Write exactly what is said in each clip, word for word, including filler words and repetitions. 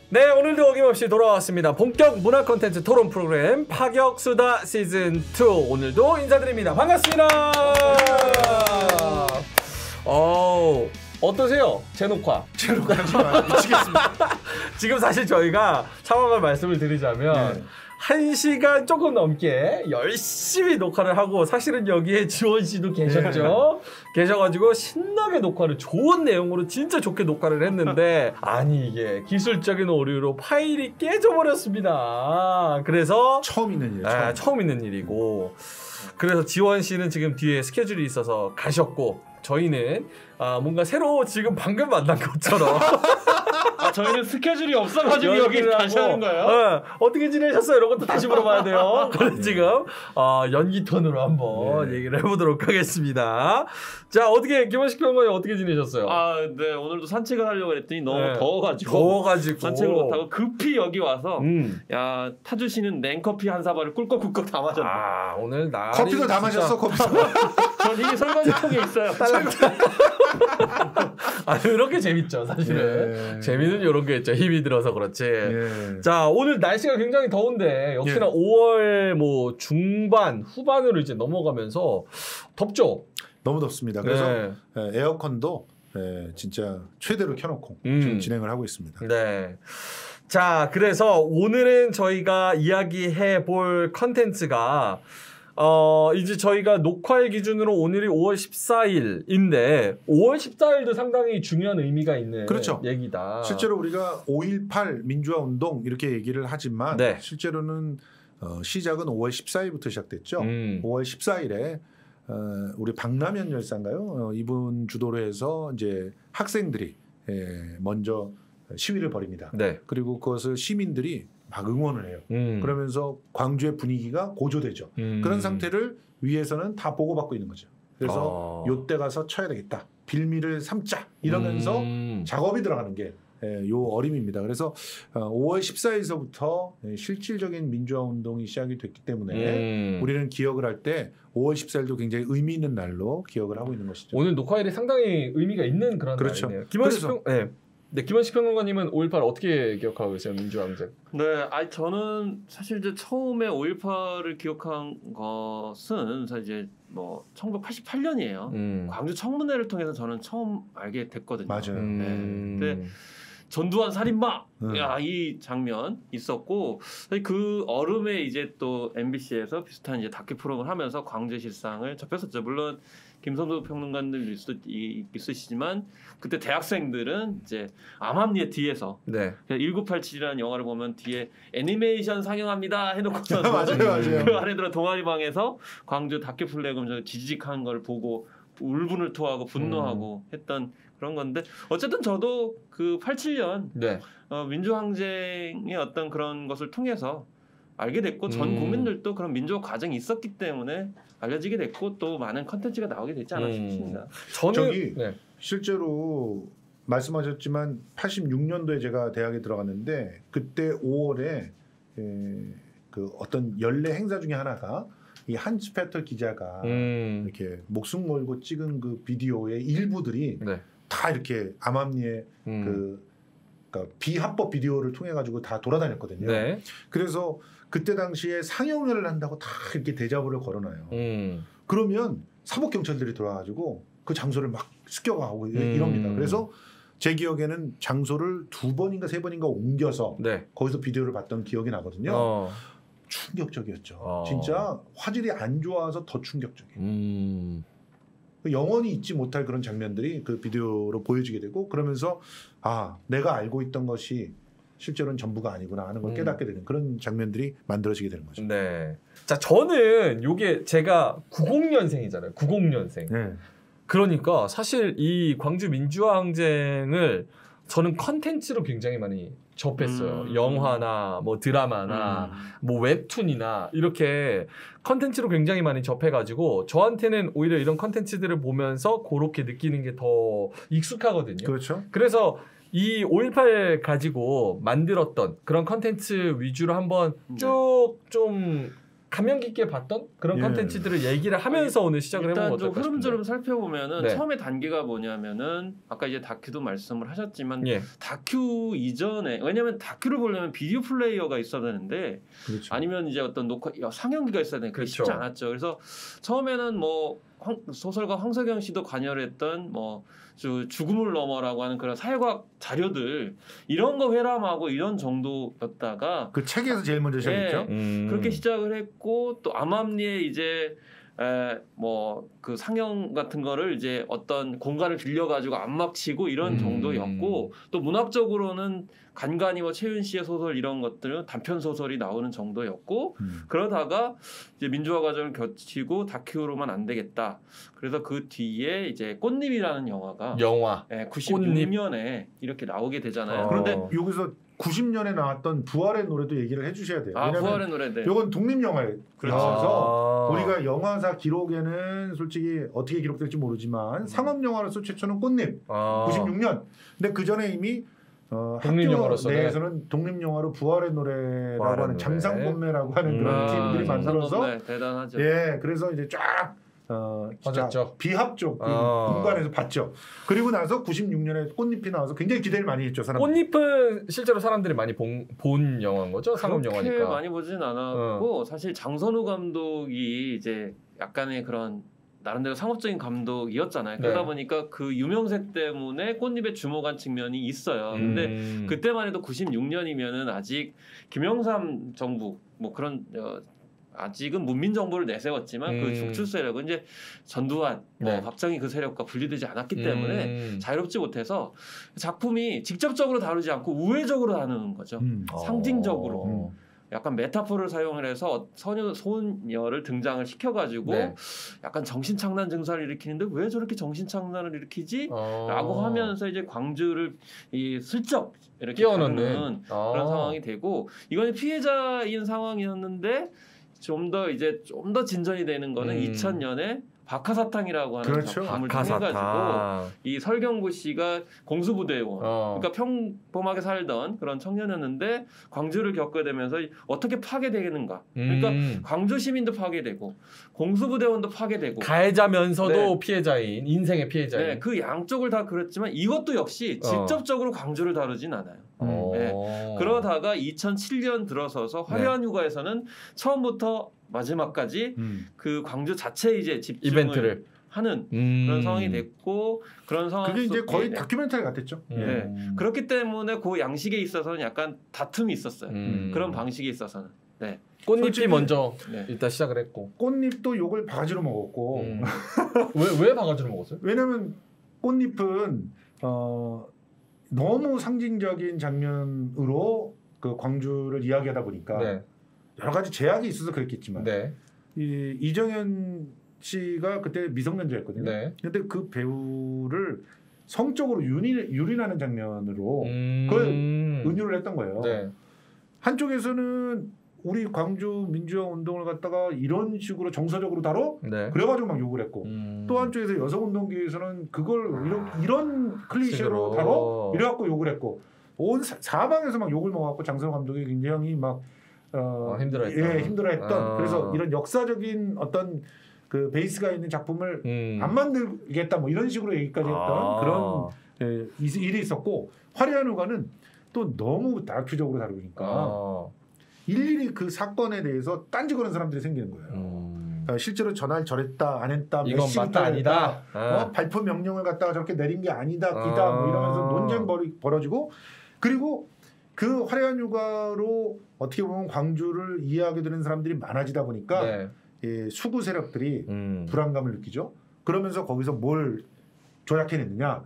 네, 오늘도 어김없이 돌아왔습니다. 본격 문화 콘텐츠 토론 프로그램 파격수다 시즌 투. 오늘도 인사드립니다. 반갑습니다. 어, 어떠세요? 제 녹화. 제 녹화 미치겠습니다. 지금 사실 저희가 상황을 말씀을 드리자면 네. 한 시간 조금 넘게 열심히 녹화를 하고, 사실은 여기에 지원 씨도 계셨죠. 네. 계셔가지고 신나게 녹화를, 좋은 내용으로 진짜 좋게 녹화를 했는데 아니 이게 기술적인 오류로 파일이 깨져버렸습니다. 그래서 처음 있는 일이에요. 처음. 아, 처음 있는 일이고, 그래서 지원 씨는 지금 뒤에 스케줄이 있어서 가셨고, 저희는 아, 뭔가 새로 지금 방금 만난 것처럼 아, 저희는 스케줄이 없어가지고 여기 다시 하는 거예요? 어, 어떻게 지내셨어요? 이런 것도 다시 물어봐야 돼요. 그래서 네. 지금 어, 연기 톤으로 한번 네. 얘기를 해보도록 하겠습니다. 자, 어떻게 김원식 평론가님 어떻게 지내셨어요? 아, 네, 오늘도 산책을 하려고 했더니 너무 네. 더워가지고 더워가지고 산책을 못하고 급히 여기 와서 음. 야, 타주시는 냉커피 한 사발을 꿀꺽꿀꺽 다 마셨네. 아, 오늘 날이 커피도 다 마셨어. 커피. 전 이게 설거지통에 있어요. 아, 이렇게 재밌죠, 사실은. 예. 재미는 이런 게 있죠. 힘이 들어서 그렇지. 예. 자, 오늘 날씨가 굉장히 더운데 역시나 예. 오월 뭐 중반, 후반으로 이제 넘어가면서 덥죠? 너무 덥습니다. 그래서 네. 에어컨도 진짜 최대로 켜놓고 음. 지금 진행을 하고 있습니다. 네. 자, 그래서 오늘은 저희가 이야기해 볼 컨텐츠가 어, 이제 저희가 녹화일 기준으로 오늘이 오월 십사일인데 오월 십사일도 상당히 중요한 의미가 있는 그렇죠. 얘기다. 실제로 우리가 오일팔 민주화 운동 이렇게 얘기를 하지만 네. 실제로는 어, 시작은 오월 십사일부터 시작됐죠. 음. 오월 십사일에 어, 우리 박남현 열사인가요? 어, 이분 주도로 해서 이제 학생들이 예, 먼저 시위를 벌입니다. 네. 그리고 그것을 시민들이 막 응원을 해요. 음. 그러면서 광주의 분위기가 고조되죠. 음. 그런 상태를 위에서는 다 보고받고 있는 거죠. 그래서 어. 요때 가서 쳐야 되겠다. 빌미를 삼자. 이러면서 음. 작업이 들어가는 게 요 어림입니다. 그래서 오월 십사일서부터 실질적인 민주화 운동이 시작이 됐기 때문에 음. 우리는 기억을 할 때 오월 십사일도 굉장히 의미 있는 날로 기억을 하고 있는 것이죠. 오늘 녹화일이 상당히 의미가 있는 그런 그렇죠. 날이네요. 김원식 평, 네. 네, 김원식 평론가님은 오일팔 어떻게 기억하고 계세요? 민주항쟁. 네, 아니 저는 사실 이제 처음에 오일팔을 기억한 것은 사실 이제 뭐 천구백팔십팔년이에요. 음. 광주 청문회를 통해서 저는 처음 알게 됐거든요. 맞아요. 네. 음. 근데 전두환 살인마, 음. 야, 이 장면 있었고, 그 얼음에 이제 또 엠비씨에서 비슷한 이제 다큐 프로그램을 하면서 광주의 실상을 접했었죠. 물론 김선도 평론가님들 있으시지만 그때 대학생들은 이제 암암리에 뒤에서 네. 천구백팔십칠이라는 영화를 보면 뒤에 애니메이션 상영합니다 해놓고서 맞아요, 맞아요. 그 안에 들어 동아리방에서 광주 다큐 플래그럼 지지직한 걸 보고 울분을 토하고 분노하고 음. 했던 그런 건데, 어쨌든 저도 그 팔십칠년 네. 어, 민주항쟁의 어떤 그런 것을 통해서 알게 됐고 전 음. 국민들도 그런 민주화 과정이 있었기 때문에 알려지게 됐고 또 많은 컨텐츠가 나오게 됐지 않았나 음. 싶습니다. 저는 저기 네. 실제로 말씀하셨지만 팔십육년도에 제가 대학에 들어갔는데 그때 오월에 에, 그 어떤 연례 행사 중에 하나가 이 한스 페터 기자가 음. 이렇게 목숨 걸고 찍은 그 비디오의 일부들이 네. 다 이렇게 암암리에 음. 그 그러니까 비합법 비디오를 통해 가지고 다 돌아다녔거든요. 네. 그래서 그때 당시에 상영회를 한다고 다 이렇게 대자보를 걸어놔요. 음. 그러면 사법 경찰들이 돌아가지고 그 장소를 막 습격하고 음. 이럽니다. 그래서 제 기억에는 장소를 두 번인가 세 번인가 옮겨서 네. 거기서 비디오를 봤던 기억이 나거든요. 어. 충격적이었죠. 어. 진짜 화질이 안 좋아서 더 충격적이에요. 음. 영원히 잊지 못할 그런 장면들이 그 비디오로 보여지게 되고, 그러면서 아, 내가 알고 있던 것이 실제로는 전부가 아니구나 하는 걸 음. 깨닫게 되는 그런 장면들이 만들어지게 되는 거죠. 네. 자, 저는 요게 제가 구십년생이잖아요. 구십년생. 네. 그러니까 사실 이 광주 민주화 항쟁을 저는 컨텐츠로 굉장히 많이 접했어요. 음. 영화나 뭐 드라마나 음. 뭐 웹툰이나 이렇게 컨텐츠로 굉장히 많이 접해가지고 저한테는 오히려 이런 컨텐츠들을 보면서 그렇게 느끼는 게 더 익숙하거든요. 그렇죠. 그래서 이 오일팔 가지고 만들었던 그런 컨텐츠 위주로 한번 쭉 좀 감명 깊게 봤던 그런 예. 컨텐츠들을 얘기를 하면서 오늘 시작을 해보면 어떨까 일단 좀 흐름처럼 살펴보면은 네. 처음에 단계가 뭐냐면은 아까 이제 다큐도 말씀을 하셨지만 예. 다큐 이전에 왜냐면 다큐를 보려면 비디오 플레이어가 있어야 되는데 그렇죠. 아니면 이제 어떤 녹화 상영기가 있어야 되는데 그게 그렇죠. 쉽지 않았죠. 그래서 처음에는 뭐 황, 소설가 황석영 씨도 관여를 했던 뭐 주, 죽음을 넘어라고 하는 그런 사회과학 자료들 이런 거 회람하고 이런 정도였다가 그 책에서 제일 먼저 시작했죠. 예, 음. 그렇게 시작을 했고 또 암암리에 이제 뭐 그 상영 같은 거를 이제 어떤 공간을 빌려 가지고 안막 치고 이런 음. 정도였고 또 문학적으로는 간간히 뭐 최윤 씨의 소설 이런 것들은 단편 소설이 나오는 정도였고 음. 그러다가 이제 민주화 과정을 거치고 다큐로만 안 되겠다. 그래서 그 뒤에 이제 꽃잎이라는 영화가 영화 예, 구십육 년에 이렇게 나오게 되잖아요. 어. 그런데 여기서 구십 년에 나왔던 부활의 노래도 얘기를 해주셔야 돼요. 아 왜냐면 부활의 노래인데 이건 독립 영화예요. 그렇죠. 그래서 아. 우리가 영화사 기록에는 솔직히 어떻게 기록될지 모르지만 상업 영화로서 최초는 꽃잎 아. 구십육 년. 근데 그 전에 이미 어, 독립 학교 영화로서는? 내에서는 독립 영화로 부활의 노래라고 부활의 하는 노래. 장상범매라고 하는 음. 그런 아, 팀들이 만들어서 정말 대단하죠. 예, 그래서 이제 쫙 어, 진짜 맞았죠. 비합적 그 아. 공간에서 봤죠. 그리고 나서 구십육 년에 꽃잎이 나와서 굉장히 기대를 많이 했죠, 사람들이. 꽃잎은 실제로 사람들이 많이 본, 본 영화인 거죠? 상업 그렇게 영화니까. 많이 보진 않았고 사실 장선우 감독이 이제 약간의 그런 나름대로 상업적인 감독이었잖아요. 네. 그러다 보니까 그 유명세 때문에 꽃잎에 주목한 측면이 있어요. 근데 음. 그때만 해도 구십육 년이면은 아직 김영삼 정부 뭐 그런 어, 아직은 문민 정부를 내세웠지만 음. 그 중추 세력은 이제 전두환, 뭐 네. 박정희 그 세력과 분리되지 않았기 때문에 음. 자유롭지 못해서 작품이 직접적으로 다루지 않고 우회적으로 다루는 거죠. 음. 상징적으로. 어. 약간 메타포를 사용을 해서 소녀, 소녀를 등장을 시켜가지고 네. 약간 정신착란 증상을 일으키는데 왜 저렇게 정신착란을 일으키지? 어. 라고 하면서 이제 광주를 이 슬쩍 이렇게 끼워넣는 다루는 아. 그런 상황이 되고 이건 피해자인 상황이었는데 좀 더 이제 좀 더 진전이 되는 거는 음. 이천 년에 박하사탕이라고 하는 그렇죠. 작품을 통해 박하사탕. 가지고 이 설경구 씨가 공수부대원 어. 그러니까 평범하게 살던 그런 청년이었는데 광주를 겪게 되면서 어떻게 파괴되겠는가 그러니까 음. 광주 시민도 파괴되고 공수부대원도 파괴되고 가해자면서도 네. 피해자인 인생의 피해자인. 네, 그 양쪽을 다 그랬지만 이것도 역시 어. 직접적으로 광주를 다루진 않아요. 어. 네. 그러다가 이천칠 년 들어서서 화려한 휴가에서는 처음부터 마지막까지 음. 그 광주 자체에 이제 집중을 이벤트를 하는 음. 그런 상황이 됐고 그런 상황 그게 이제 속에 거의 네. 다큐멘터리 같았죠. 음. 네. 그렇기 때문에 그 양식에 있어서는 약간 다툼이 있었어요. 음. 그런 방식에 있어서는. 네. 꽃잎이 솔직히- 먼저 네. 일단 시작을 했고. 꽃잎도 욕을 바가지로 먹었고 음. 왜, 왜 바가지로 먹었어요? 왜냐하면 꽃잎은 어, 너무 상징적인 장면으로 그 광주를 이야기하다 보니까 네. 여러 가지 제약이 있어서 그랬겠지만 네. 이 이정현 씨가 그때 미성년자였거든요. 네. 근데 그 배우를 성적으로 유린, 유린하는 장면으로 음. 그걸 은유를 했던 거예요. 네. 한쪽에서는 우리 광주 민주화 운동을 갖다가 이런 식으로 정서적으로 다뤄? 네. 그래가지고 막 욕을 했고 음. 또 한쪽에서 여성운동계에서는 그걸 이런, 이런 클리셰로 식으로. 다뤄? 이래갖고 욕을 했고 온 사, 사방에서 막 욕을 먹었고 장선호 감독이 굉장히 막 어, 아, 힘들어했다. 예, 힘들어했던 아. 그래서 이런 역사적인 어떤 그 베이스가 있는 작품을 음. 안 만들겠다 뭐 이런 식으로 얘기까지 했던 아. 그런 예, 이- 일이 있었고 화려한 휴가는 또 너무 다큐적으로 다루니까 아. 일일이 그 사건에 대해서 딴지거리는 사람들이 생기는 거예요. 음. 어, 실제로 전화를 저랬다 안 했다 몇 이건 시부터 맞다 아니다. 했다, 아. 어? 발표 명령을 갖다가 저렇게 내린 게 아니다 기다 뭐 이러면서 아. 논쟁 벌이, 벌어지고 그리고 그 화려한 휴가로 어떻게 보면 광주를 이해하게 되는 사람들이 많아지다 보니까 네. 예, 수구 세력들이 음. 불안감을 느끼죠. 그러면서 거기서 뭘 조작해냈느냐?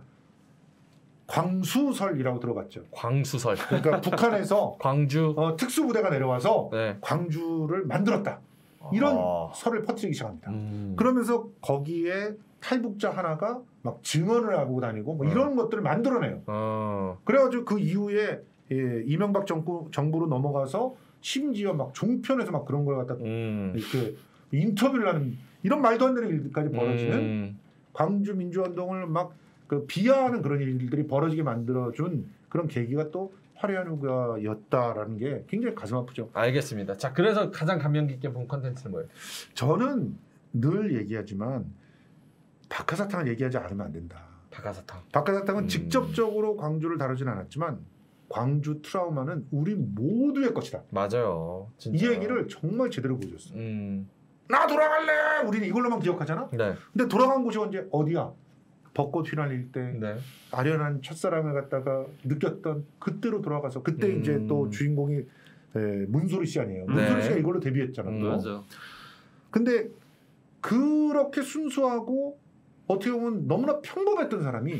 광수설이라고 들어봤죠. 광수설. 그러니까 북한에서 광주. 어, 특수부대가 내려와서 네. 광주를 만들었다. 이런 아. 설을 퍼뜨리기 시작합니다. 음. 그러면서 거기에 탈북자 하나가 막 증언을 하고 다니고 뭐 이런 것들을 만들어내요. 어. 그래가지고 그 이후에 예, 이명박 정부, 정부로 넘어가서 심지어 막 종편에서 막 그런 걸 갖다 음. 이렇게 인터뷰를 하는 이런 말도 안 되는 일들까지 벌어지는 음. 광주 민주화운동을 막 그 비하하는 그런 일들이 벌어지게 만들어준 그런 계기가 또 화려한 휴가였다라는 게 굉장히 가슴 아프죠. 알겠습니다. 자, 그래서 가장 감명 깊게 본 컨텐츠는 뭐예요? 저는 늘 얘기하지만 박하사탕을 얘기하지 않으면 안 된다. 박하사탕. 박하사탕은 음. 직접적으로 광주를 다루진 않았지만 광주 트라우마는 우리 모두의 것이다. 맞아요. 진짜. 이 얘기를 정말 제대로 보여줬어. 음. 나 돌아갈래. 우리는 이걸로만 기억하잖아. 네. 근데 돌아간 곳이 언제 어디야? 벚꽃 휘날릴 때 네. 아련한 첫사랑을 갖다가 느꼈던 그때로 돌아가서 그때 음. 이제 또 주인공이 에, 문소리 씨 아니에요. 문소리 네. 씨가 이걸로 데뷔했잖아. 음. 맞아. 근데 그렇게 순수하고 어떻게 보면 너무나 평범했던 사람이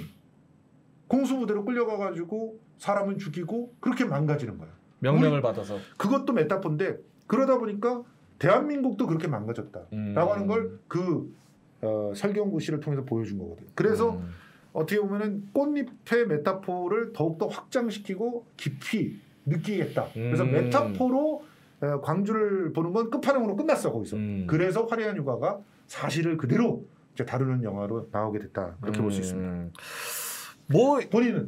공수부대로 끌려가가지고 사람은 죽이고 그렇게 망가지는 거야. 명령을 우리, 받아서. 그것도 메타포인데 그러다 보니까 대한민국도 그렇게 망가졌다라고 음. 하는 걸 그 어, 설경구 씨를 통해서 보여준 거거든. 그래서 음. 어떻게 보면은 꽃잎의 메타포를 더욱더 확장시키고 깊이 느끼겠다. 그래서 음. 메타포로 어, 광주를 보는 건 끝판왕으로 끝났어 거기서. 음. 그래서 화려한 휴가가 사실을 그대로 이제 다루는 영화로 나오게 됐다. 그렇게 음. 볼 수 있습니다. 뭐 본인은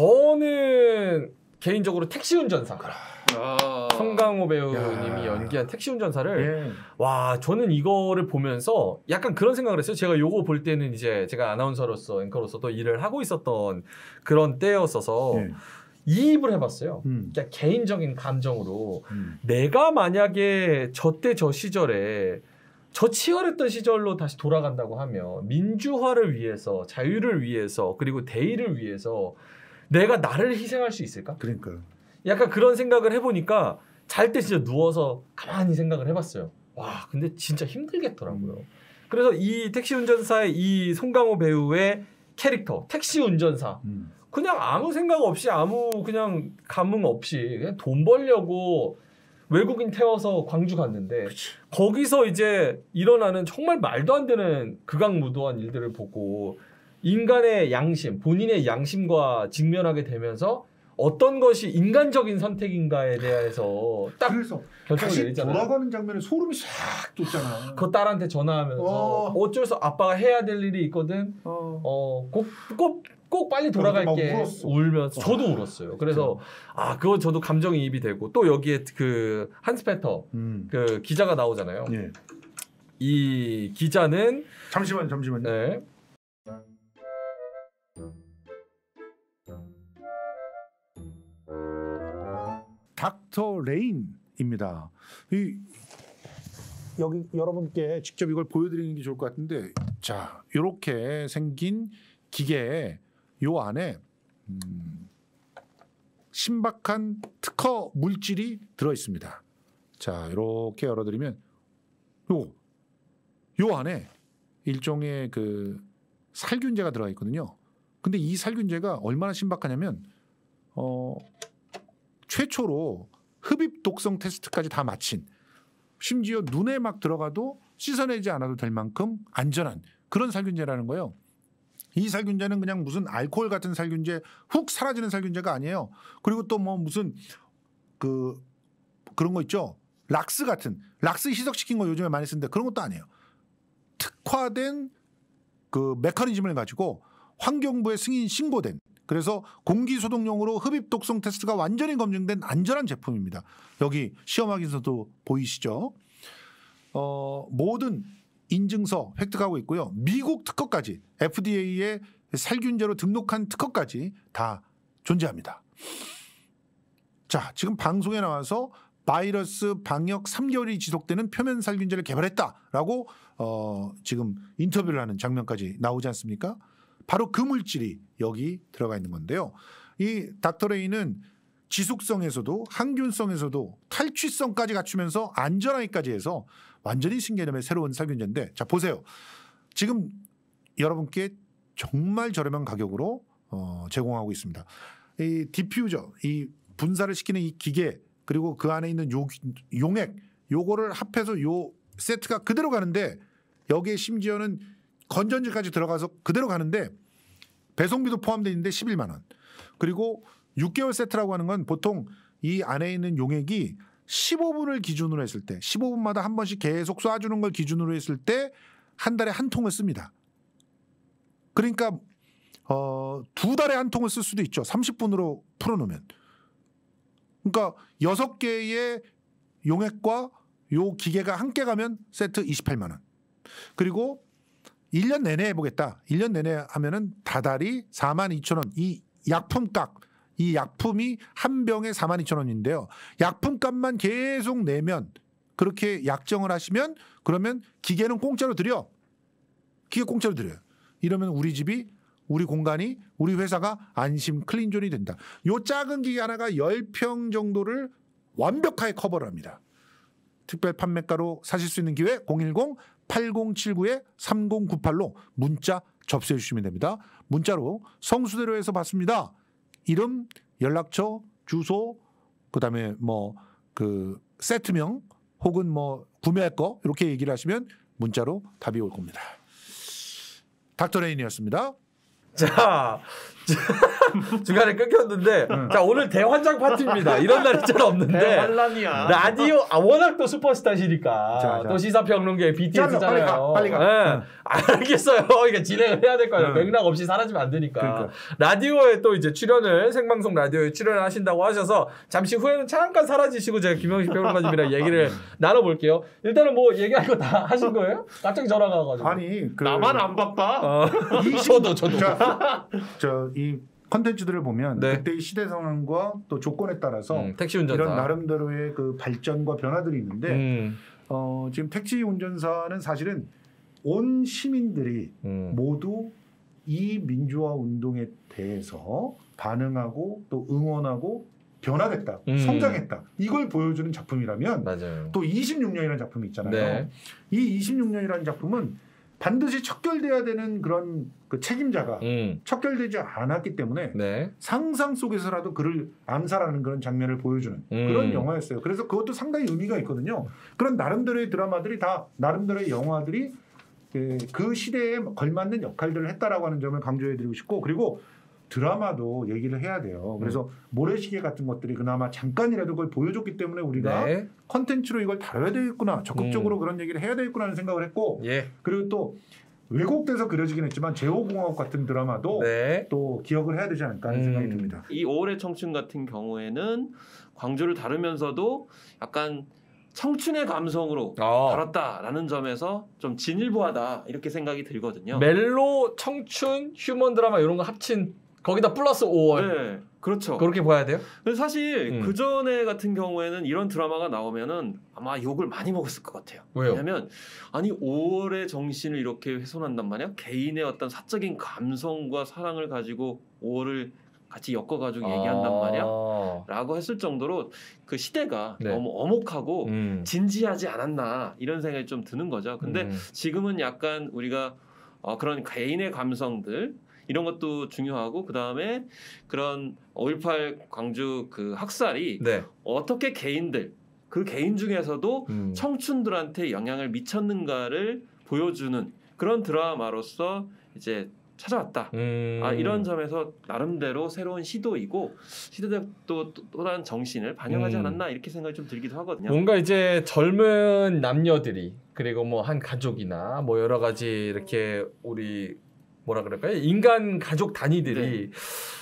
저는 개인적으로 택시 운전사. 아. 송강호 배우님이 야. 연기한 택시 운전사를 예. 와 저는 이거를 보면서 약간 그런 생각을 했어요. 제가 요거 볼 때는 이제 제가 아나운서로서 앵커로서 또 일을 하고 있었던 그런 때였어서 예. 이입을 해봤어요. 음. 그러니까 개인적인 감정으로 음. 내가 만약에 저 때 저 시절에 저 치열했던 시절로 다시 돌아간다고 하면 민주화를 위해서 자유를 위해서 그리고 대의를 위해서 내가 나를 희생할 수 있을까? 그러니까. 약간 그런 생각을 해보니까 잘 때 진짜 누워서 가만히 생각을 해봤어요. 와 근데 진짜 힘들겠더라고요. 음. 그래서 이 택시 운전사의 이 송강호 배우의 캐릭터 택시 운전사 음. 그냥 아무 생각 없이 아무 그냥 감흥 없이 그냥 돈 벌려고 외국인 태워서 광주 갔는데 그치. 거기서 이제 일어나는 정말 말도 안 되는 극악무도한 일들을 보고 인간의 양심, 본인의 양심과 직면하게 되면서 어떤 것이 인간적인 선택인가에 대해서 딱 그래서 결정을 다시 내리잖아요. 돌아가는 장면에 소름이 싹 돋잖아. 그 딸한테 전화하면서 어. 어쩔 수 아빠가 해야 될 일이 있거든. 어. 어, 꼭, 꼭, 꼭 빨리 돌아갈게. 막 울었어. 울면서. 와. 저도 울었어요. 그래서, 아, 그거 저도 감정이입이 되고, 또 여기에 그, 한스페터, 음. 그 기자가 나오잖아요. 예. 이 기자는, 잠시만 잠시만요. 네. 닥터 레인입니다. 이 여기 여러분께 직접 이걸 보여드리는 게 좋을 것 같은데, 자 이렇게 생긴 기계에 요 안에 음, 신박한 특허 물질이 들어 있습니다. 자 이렇게 열어드리면 요 요 안에 일종의 그 살균제가 들어가 있거든요. 근데 이 살균제가 얼마나 신박하냐면 어. 최초로 흡입 독성 테스트까지 다 마친, 심지어 눈에 막 들어가도 씻어내지 않아도 될 만큼 안전한 그런 살균제라는 거예요. 이 살균제는 그냥 무슨 알코올 같은 살균제, 훅 사라지는 살균제가 아니에요. 그리고 또 뭐 무슨 그 그런 거 있죠. 락스 같은, 락스 희석시킨 거 요즘에 많이 쓰는데 그런 것도 아니에요. 특화된 그 메커니즘을 가지고 환경부에 승인 신고된, 그래서 공기소독용으로 흡입 독성 테스트가 완전히 검증된 안전한 제품입니다. 여기 시험 확인서도 보이시죠? 어, 모든 인증서 획득하고 있고요. 미국 특허까지, 에프디에이에 살균제로 등록한 특허까지 다 존재합니다. 자, 지금 방송에 나와서 바이러스 방역 삼 개월이 지속되는 표면 살균제를 개발했다라고 어, 지금 인터뷰를 하는 장면까지 나오지 않습니까? 바로 그 물질이 여기 들어가 있는 건데요. 이 닥터레인은 지속성에서도 항균성에서도 탈취성까지 갖추면서 안전하기까지 해서 완전히 신개념의 새로운 살균제인데, 자 보세요. 지금 여러분께 정말 저렴한 가격으로 어, 제공하고 있습니다. 이 디퓨저, 이 분사를 시키는 이 기계, 그리고 그 안에 있는 요, 용액, 요거를 합해서 요 세트가 그대로 가는데, 여기에 심지어는 건전지까지 들어가서 그대로 가는데 배송비도 포함되어 있는데 십일만 원. 그리고 육 개월 세트라고 하는 건 보통 이 안에 있는 용액이 십오 분을 기준으로 했을 때, 십오 분마다 한 번씩 계속 쏴주는 걸 기준으로 했을 때 한 달에 한 통을 씁니다. 그러니까 어, 두 달에 한 통을 쓸 수도 있죠. 삼십 분으로 풀어놓으면. 그러니까 여섯 개의 용액과 요 기계가 함께 가면 세트 이십팔만 원. 그리고 일 년 내내 해보겠다. 일 년 내내 하면은 다달이 사만 이천 원. 이 약품값, 이 약품이 한 병에 사만 이천 원인데요. 약품값만 계속 내면 그렇게 약정을 하시면 그러면 기계는 공짜로 드려. 기계 공짜로 드려요. 이러면 우리 집이 우리 공간이 우리 회사가 안심 클린존이 된다. 요 작은 기계 하나가 십 평 정도를 완벽하게 커버를 합니다. 특별 판매가로 사실 수 있는 기회 공일공 팔공칠구 삼공구팔로 문자 접수해 주시면 됩니다. 문자로 성수대로에서 받습니다. 이름, 연락처, 주소, 그다음에 뭐 그 세트명 혹은 뭐 구매할 거 이렇게 얘기를 하시면 문자로 답이 올 겁니다. 닥터레인이었습니다. 자, 중간에 끊겼는데 응. 자 오늘 대환장 파티입니다. 이런 날이 잘 없는데 대환란이야. 라디오 아, 워낙 또 슈퍼스타시니까 자, 자. 또 시사평론계 비티에스잖아요. 빨리 가, 빨리 가. 네. 응. 알겠어요. 이게 진행을 해야 될 거 아니에요. 응. 맥락 없이 사라지면 안 되니까. 그러니까. 라디오에 또 이제 출연을 생방송 라디오에 출연을 하신다고 하셔서 잠시 후에는 잠깐 사라지시고 제가 김영식 평론가님이랑 얘기를 나눠볼게요. 일단은 뭐 얘기할 거 다 하신 거예요? 갑자기 전화가 와가지고. 아니 그... 나만 안 바빠? 어. 저도 저도. 저 이 컨텐츠들을 보면 네. 그때의 시대 상황과 또 조건에 따라서 음, 택시 운전사. 이런 나름대로의 그 발전과 변화들이 있는데 음. 어, 지금 택시 운전사는 사실은 온 시민들이 음. 모두 이 민주화 운동에 대해서 반응하고 또 응원하고 변화됐다, 음. 성장했다. 이걸 보여주는 작품이라면 맞아요. 또 이십육 년이라는 작품이 있잖아요. 네. 이 이십육 년이라는 작품은 반드시 척결돼야 되는 그런 그 책임자가 음. 척결되지 않았기 때문에 네. 상상 속에서라도 그를 암살하는 그런 장면을 보여주는 음. 그런 영화였어요. 그래서 그것도 상당히 의미가 있거든요. 그런 나름대로의 드라마들이 다 나름대로의 영화들이 그 시대에 걸맞는 역할들을 했다라고 하는 점을 강조해드리고 싶고 그리고 드라마도 얘기를 해야 돼요. 그래서 음. 모래시계 같은 것들이 그나마 잠깐이라도 그걸 보여줬기 때문에 우리가 네. 컨텐츠로 이걸 다뤄야 되겠구나. 적극적으로 음. 그런 얘기를 해야 되겠구나 하는 생각을 했고 예. 그리고 또 왜곡돼서 그려지긴 했지만 제오공화국 같은 드라마도 네. 또 기억을 해야 되지 않을까 하는 음. 생각이 듭니다. 이 오월의 청춘 같은 경우에는 광주를 다루면서도 약간 청춘의 감성으로 어. 다뤘다라는 점에서 좀 진일보하다 이렇게 생각이 들거든요. 멜로, 청춘, 휴먼 드라마 이런 거 합친 거기다 플러스 오월. 네, 그렇죠. 그렇게 봐야 돼요? 사실 음. 그 전에 같은 경우에는 이런 드라마가 나오면은 아마 욕을 많이 먹었을 것 같아요. 왜요? 왜냐하면 아니 오월의 정신을 이렇게 훼손한단 말이야. 개인의 어떤 사적인 감성과 사랑을 가지고 오월을 같이 엮어가지고 아~ 얘기한단 말이야 라고 했을 정도로 그 시대가 네. 너무 어목하고 음. 진지하지 않았나 이런 생각이 좀 드는 거죠. 근데 음. 지금은 약간 우리가 어, 그런 개인의 감성들 이런 것도 중요하고 그 다음에 그런 오일팔 광주 그 학살이 네. 어떻게 개인들 그 개인 중에서도 음. 청춘들한테 영향을 미쳤는가를 보여주는 그런 드라마로서 이제 찾아왔다. 음. 아, 이런 점에서 나름대로 새로운 시도이고 시대의 또, 또, 또 다른 정신을 반영하지 음. 않았나 이렇게 생각이 좀 들기도 하거든요. 뭔가 이제 젊은 남녀들이 그리고 뭐 한 가족이나 뭐 여러 가지 이렇게 우리 뭐라 그럴까요? 인간 가족 단위들이 네.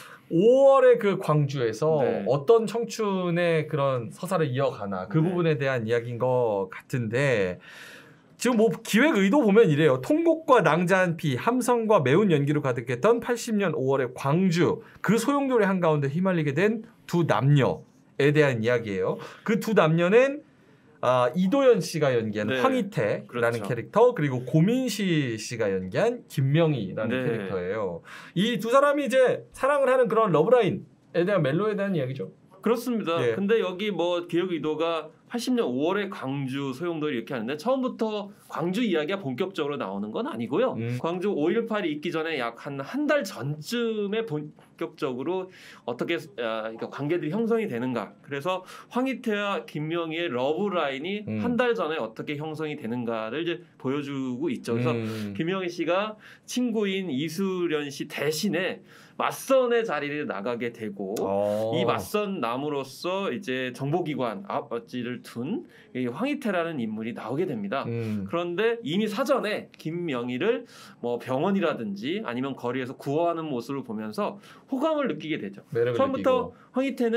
오월의 그 광주에서 네. 어떤 청춘의 그런 서사를 이어가나 그 네. 부분에 대한 이야기인 것 같은데 지금 뭐 기획 의도 보면 이래요. 통곡과 낭자한 피, 함성과 매운 연기로 가득했던 팔십 년 오월의 광주 그 소용돌이 한가운데 휘말리게 된 두 남녀에 대한 이야기예요. 그 두 남녀는 아, 이도현 씨가 연기한 네. 황희태라는 그렇죠. 캐릭터 그리고 고민시 씨가 연기한 김명희라는 네. 캐릭터예요. 이 두 사람이 이제 사랑을 하는 그런 러브라인에 대한 멜로에 대한 이야기죠. 그렇습니다. 예. 근데 여기 뭐 기획 의도가 팔십 년 오월의 광주 소용돌이 이렇게 하는데 처음부터 광주 이야기가 본격적으로 나오는 건 아니고요. 음. 광주 오일팔이 있기 전에 약 한 한 달 전쯤에 본격적으로 어떻게 아, 그러니까 관계들이 형성이 되는가. 그래서 황희태와 김명희의 러브라인이 음. 한 달 전에 어떻게 형성이 되는가를 이제 보여주고 있죠. 그래서 음. 김명희 씨가 친구인 이수련 씨 대신에 맞선의 자리를 나가게 되고 오. 이 맞선 남으로써 이제 정보기관 아버지를 둔 황희태라는 인물이 나오게 됩니다. 음. 그런데 이미 사전에 김명희를 뭐 병원이라든지 아니면 거리에서 구호하는 모습을 보면서 호감을 느끼게 되죠. 처음부터 느끼고. 황희태는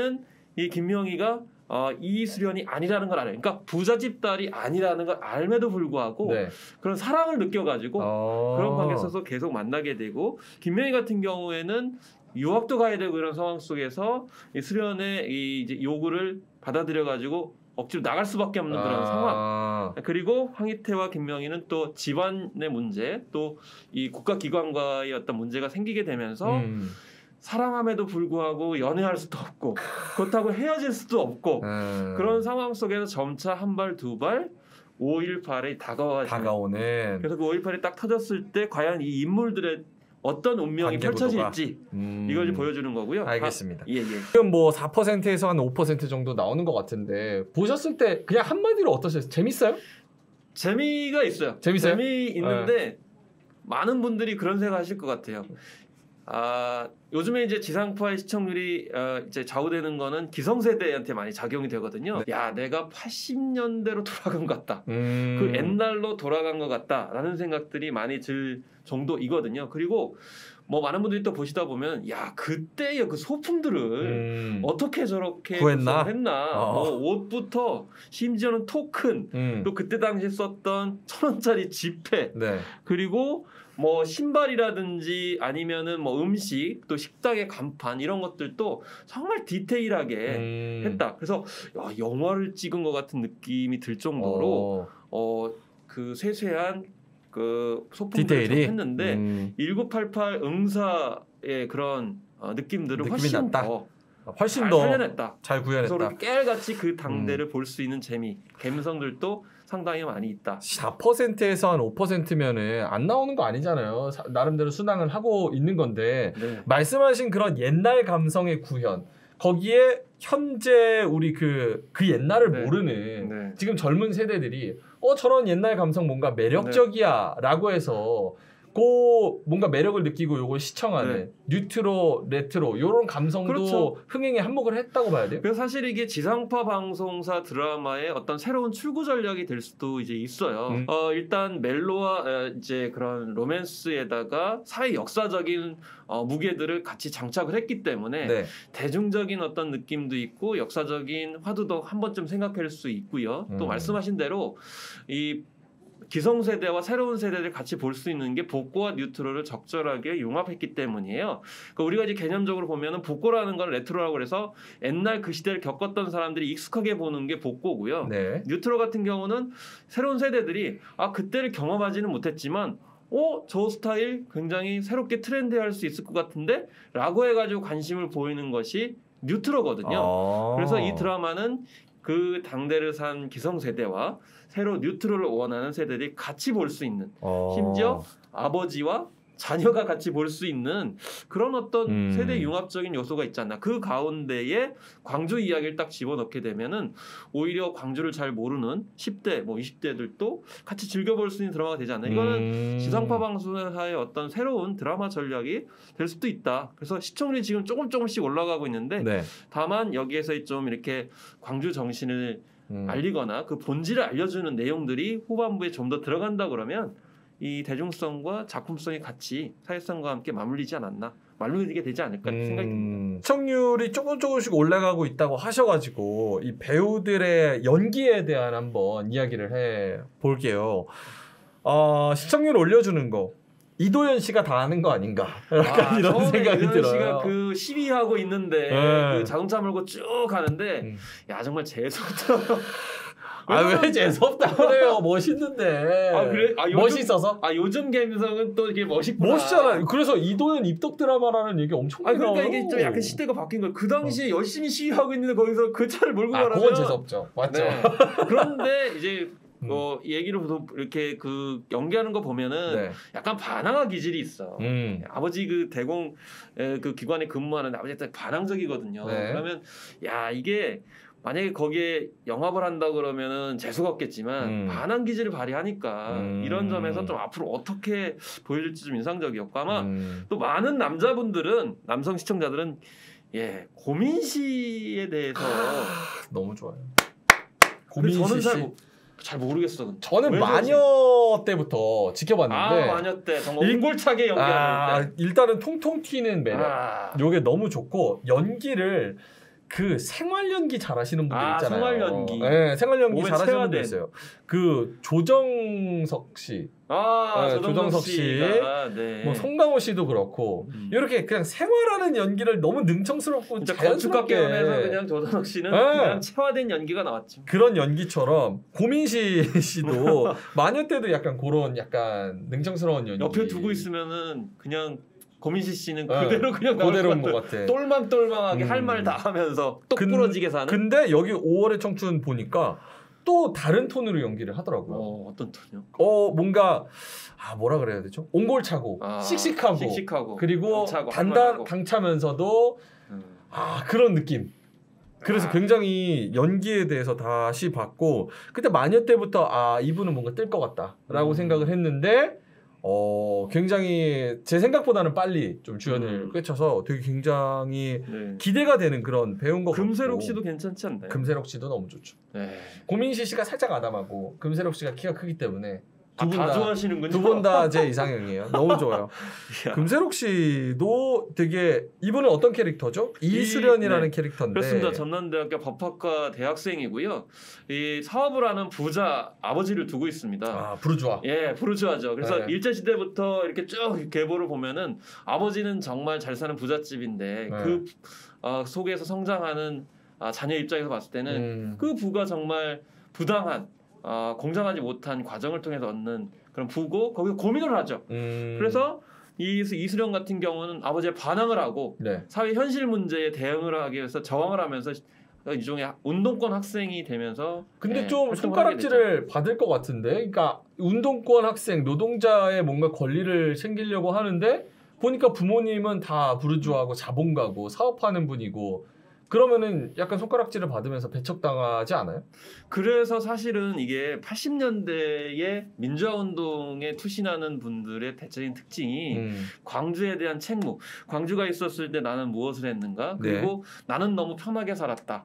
이 김명희가 어, 이수련이 아니라는 걸 알아요. 그러니까 부잣집 딸이 아니라는 걸 알매도 불구하고 네. 그런 사랑을 느껴가지고 어... 그런 관계에서 계속 만나게 되고 김명희 같은 경우에는 유학도 가야 되고 이런 상황 속에서 이 수련의 이 이제 요구를 받아들여가지고 억지로 나갈 수밖에 없는 아... 그런 상황. 그리고 황희태와 김명희는 또 집안의 문제, 또 이 국가기관과의 어떤 문제가 생기게 되면서 음. 사랑함에도 불구하고 연애할 수도 없고 그렇다고 헤어질 수도 없고 음. 그런 상황 속에서 점차 한 발 두 발 오일팔이 다가와 다가오는 그래서 그 오일팔이 딱 터졌을 때 과연 이 인물들의 어떤 운명이 펼쳐질지 음. 이걸 좀 보여주는 거고요. 알겠습니다. 아, 예, 예. 지금 뭐 사 퍼센트에서 한 오 퍼센트 정도 나오는 것 같은데 보셨을 때 그냥 한마디로 어떠셨어요? 재밌어요? 재미가 있어요. 재밌어요? 재미 있는데 네. 많은 분들이 그런 생각하실 것 같아요. 아 요즘에 이제 지상파의 시청률이 어, 이제 좌우되는 거는 기성세대한테 많이 작용이 되거든요. 네. 야 내가 팔십 년대로 돌아간 것 같다. 음... 그 옛날로 돌아간 것 같다라는 생각들이 많이 들 정도이거든요. 그리고 뭐 많은 분들이 또 보시다 보면 야 그때의 그 소품들을 음... 어떻게 저렇게 구했나? 했나 어. 뭐 옷부터 심지어는 토큰 음. 또 그때 당시에 썼던 천 원짜리 지폐 네. 그리고 뭐 신발이라든지 아니면은 뭐 음식 또 식당의 간판 이런 것들도 정말 디테일하게 음. 했다. 그래서 야, 영화를 찍은 것 같은 느낌이 들 정도로 어 그 세세한 그 소품들을 했는데 음. 천구백팔십팔 응사의 그런 어, 느낌들을 훨씬 났다. 더 훨씬 잘 더 살려냈다. 잘 구현했다. 그래서 깨알같이 그 당대를 음. 볼 수 있는 재미, 감성들도 상당히 많이 있다. 사 퍼센트에서 한 오 퍼센트면은 안 나오는 거 아니잖아요. 사, 나름대로 순항을 하고 있는 건데 네. 말씀하신 그런 옛날 감성의 구현 거기에 현재 우리 그, 그 옛날을 네. 모르는 네. 지금 젊은 세대들이 어 저런 옛날 감성 뭔가 매력적이야 라고 해서 고 뭔가 매력을 느끼고 요걸 시청하는 네. 뉴트로, 레트로 요런 감성도 그렇죠. 흥행에 한몫을 했다고 봐야 돼요. 그래서 사실 이게 지상파 방송사 드라마의 어떤 새로운 출구 전략이 될 수도 이제 있어요. 음. 어, 일단 멜로와 이제 그런 로맨스에다가 사회 역사적인 어, 무게들을 같이 장착을 했기 때문에 네. 대중적인 어떤 느낌도 있고 역사적인 화두도 한 번쯤 생각할 수 있고요. 음. 또 말씀하신 대로 이 기성세대와 새로운 세대를 같이 볼 수 있는 게 복고와 뉴트로를 적절하게 융합했기 때문이에요. 그러니까 우리가 이제 개념적으로 보면은 복고라는 건 레트로라고 해서 옛날 그 시대를 겪었던 사람들이 익숙하게 보는 게 복고고요. 네. 뉴트로 같은 경우는 새로운 세대들이 아 그때를 경험하지는 못했지만 어? 저 스타일 굉장히 새롭게 트렌드할 수 있을 것 같은데? 라고 해가지고 관심을 보이는 것이 뉴트로거든요. 아~ 그래서 이 드라마는 그 당대를 산 기성세대와 새로 뉴트로를 원하는 세대들이 같이 볼 수 있는 어... 심지어 아버지와 자녀가 같이 볼 수 있는 그런 어떤 음... 세대 융합적인 요소가 있지 않나. 그 가운데에 광주 이야기를 딱 집어넣게 되면은 오히려 광주를 잘 모르는 십 대, 뭐 이십 대들도 같이 즐겨볼 수 있는 드라마가 되지 않나. 이거는 음... 지상파 방송사의 어떤 새로운 드라마 전략이 될 수도 있다. 그래서 시청률이 지금 조금 조금씩 올라가고 있는데 네. 다만 여기에서 좀 이렇게 광주 정신을 음. 알리거나 그 본질을 알려주는 내용들이 후반부에 좀 더 들어간다 그러면 이 대중성과 작품성이 같이 사회성과 함께 맞물리지 않았나 맞물리게 되지 않을까 음. 생각이 듭니다. 시청률이 조금 조금씩 올라가고 있다고 하셔가지고 이 배우들의 연기에 대한 한번 이야기를 해 볼게요. 어, 시청률 올려주는 거 이도현 씨가 다 하는 거 아닌가? 약간 아, 이런 생각이 들어요. 이도현 씨가 그 시위하고 있는데 네. 그 자동차 몰고 쭉 가는데 음. 야 정말 재수없다. 아 왜 재수없다고 그래요? 멋있는데. 아 그래? 아, 요즘, 멋있어서? 아 요즘 감성은 또 이게 멋있구나. 멋있잖아요. 그래서 이도현 입덕 드라마라는 얘기 엄청 많이 나와요. 아 그러니까 이게 좀 약간 시대가 바뀐 거예요. 그 당시에 어. 열심히 시위하고 있는데 거기서 그 차를 몰고 아, 가라면. 그건 재수없죠. 맞죠. 네. 그런데 이제 어, 얘기를 이렇게 그 연기하는 거 보면은 네. 약간 반항화 기질이 있어. 음. 아버지 그 대공 그 기관에 근무하는 아버지한테 반항적이거든요. 네. 그러면 야 이게 만약에 거기에 영합을 한다 그러면은 재수가 없겠지만 음. 반항 기질을 발휘하니까 음. 이런 점에서 좀 앞으로 어떻게 보여줄지 좀 인상적이었고 아마 음. 또 많은 남자분들은 남성 시청자들은 예 고민 씨에 대해서 너무 좋아요. 고민 씨. 잘, 잘 모르겠어. 근데. 저는 마녀 때부터 지켜봤는데 아 마녀 때 정말 인골차게 연기하는 아, 일단은 통통 튀는 매력. 아. 요게 너무 좋고 연기를 그 생활 연기 잘하시는 분들 아, 있잖아요. 생활 연기. 네, 생활 연기 잘하시는 분들 체화된. 있어요. 그 조정석 씨, 아, 네, 조정석, 조정석 씨, 씨가, 네. 뭐 송강호 씨도 그렇고 음. 이렇게 그냥 생활하는 연기를 너무 능청스럽고 진짜 자연스럽게 건축학개론에서 그냥 조정석 씨는 네. 그냥 체화된 연기가 나왔죠. 그런 연기처럼 고민시 씨도 마녀 때도 약간 그런 약간 능청스러운 연기 옆에 두고 있으면은 그냥 고민시 씨는 네. 그대로 그냥 그대로인 나올 것 같아. 같아. 똘망똘망하게 음. 할 말 다 하면서 똑 근- 부러지게 사는. 근데 여기 오월의 청춘 보니까 또 다른 톤으로 연기를 하더라고요. 어, 어떤 톤이요? 어 뭔가 아 뭐라 그래야 되죠? 옹골차고 아, 씩씩하고 씩씩하고 그리고 당차고, 단단 할만하고. 당차면서도 음. 아 그런 느낌. 그래서 아. 굉장히 연기에 대해서 다시 봤고 그때 마녀 때부터 아 이분은 뭔가 뜰 것 같다라고 음. 생각을 했는데 어 굉장히 제 생각보다는 빨리 좀 주연을 음. 꿰쳐서 되게 굉장히 네. 기대가 되는 그런 배우인 것 금세록 같고 씨도 괜찮지 않나요? 금세록 씨도 너무 좋죠. 네. 고민시 씨가 살짝 아담하고 금세록 씨가 키가 크기 때문에 아, 두 분 다 다 좋아하시는군요. 두 분 다 제 이상형이에요. 너무 좋아요. 야. 금세록 씨도 되게 이분은 어떤 캐릭터죠? 이수련이라는 네. 캐릭터인데 그렇습니다. 전남대학교 법학과 대학생이고요. 이 사업을 하는 부자 아버지를 두고 있습니다. 아 부르주아. 예, 부르주아죠. 그래서 네. 일제 시대부터 이렇게 쭉 계보를 보면은 아버지는 정말 잘 사는 부잣집인데 네. 그 어, 속에서 성장하는 아, 자녀 입장에서 봤을 때는 음. 그 부가 정말 부당한 어, 공정하지 못한 과정을 통해서 얻는 그런 부고 거기서 고민을 하죠. 음. 그래서 이 이수령 같은 경우는 아버지의 반항을 하고 네. 사회 현실 문제에 대응을 하기 위해서 저항을 하면서 일종의 운동권 학생이 되면서 근데 예, 좀 활동을 하게 되죠. 손가락질을 받을 것 같은데, 그러니까 운동권 학생 노동자의 뭔가 권리를 챙기려고 하는데 보니까 부모님은 다 부르주아고 자본가고 사업하는 분이고 그러면은 약간 손가락질을 받으면서 배척당하지 않아요? 그래서 사실은 이게 팔십 년대에 민주화 운동에 투신하는 분들의 대체적인 특징이 음. 광주에 대한 책무, 광주가 있었을 때 나는 무엇을 했는가, 그리고 네. 나는 너무 편하게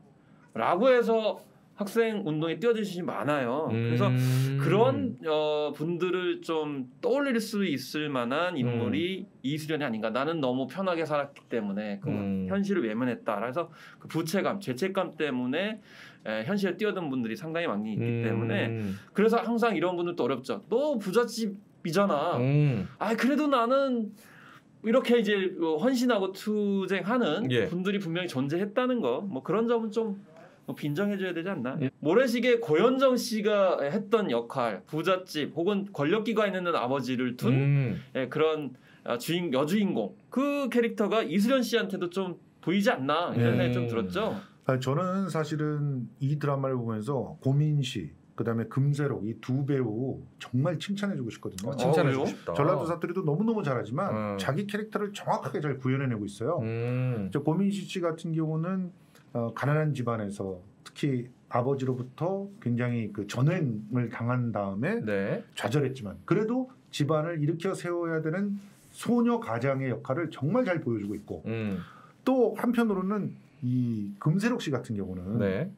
살았다라고 해서 학생 운동에 뛰어드시지 많아요. 그래서 음. 그런 어, 분들을 좀 떠올릴 수 있을 만한 인물이 음. 이수련이 아닌가. 나는 너무 편하게 살았기 때문에 그 음. 현실을 외면했다. 그래서 그 부채감, 죄책감 때문에 에, 현실에 뛰어든 분들이 상당히 많이 있기 음. 때문에 그래서 항상 이런 분들도 어렵죠. 너 부잣집이잖아. 음. 아 그래도 나는 이렇게 이제 헌신하고 투쟁하는 예. 분들이 분명히 존재했다는 거. 뭐 그런 점은 좀 뭐 빈정해줘야 되지 않나? 예. 모래시계 고현정 씨가 했던 역할, 부잣집 혹은 권력기관에 있는 아버지를 둔 음. 예, 그런 아, 주인 여주인공 그 캐릭터가 이수련 씨한테도 좀 보이지 않나 이런 생각이 좀 음. 들었죠. 아니, 저는 사실은 이 드라마를 보면서 고민시 그다음에 금세록 이 두 배우 정말 칭찬해주고 싶거든요. 어, 칭찬해주고 어, 싶다. 전라도 사투리도 너무너무 잘하지만 음. 자기 캐릭터를 정확하게 잘 구현해내고 있어요. 음. 저 고민시 씨 같은 경우는 어, 가난한 집안에서 특히 아버지로부터 굉장히 그 전횡을 당한 다음에 네. 좌절했지만 그래도 집안을 일으켜 세워야 되는 소녀 가장의 역할을 정말 잘 보여주고 있고 음. 또 한편으로는 이 금세록 씨 같은 경우는 네.